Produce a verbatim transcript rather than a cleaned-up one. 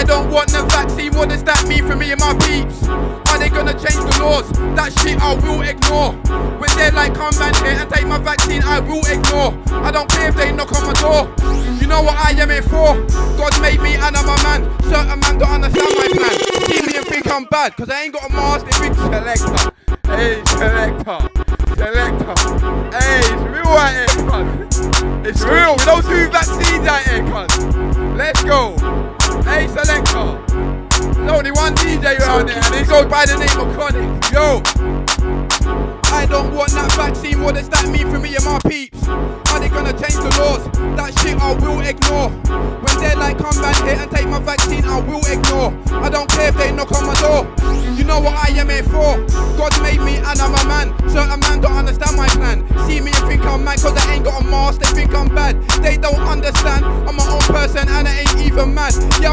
I don't want the vaccine, what does that mean for me and my peeps? Are they gonna change the laws? That shit I will ignore. When they're like, come man here and take my vaccine, I will ignore. I don't care if they knock on my door. You know what I am here for? God made me and I'm a man. Certain man don't understand my plan. See me and think I'm bad, cause I ain't got a mask, they think selector. Hey, selector, selector. Hey, it's real out here, cuz. It's real, we don't do vaccines out here, cuz. Let's go. Hey, selector. There's only one D J around there and he goes by the name of Chronic. Yo. I don't want that vaccine, what does that mean for me and my peeps? Are they gonna change the laws? That shit I will ignore. When they're like, come back here and take my vaccine, I will ignore. I don't care if they knock on my door. You know what I am here for? God made me and I'm a man. Certain man don't understand my plan. See me and think I'm mad cause I ain't got a mask, they think I'm bad. They don't understand, I'm my own person and I ain't even mad. Yeah,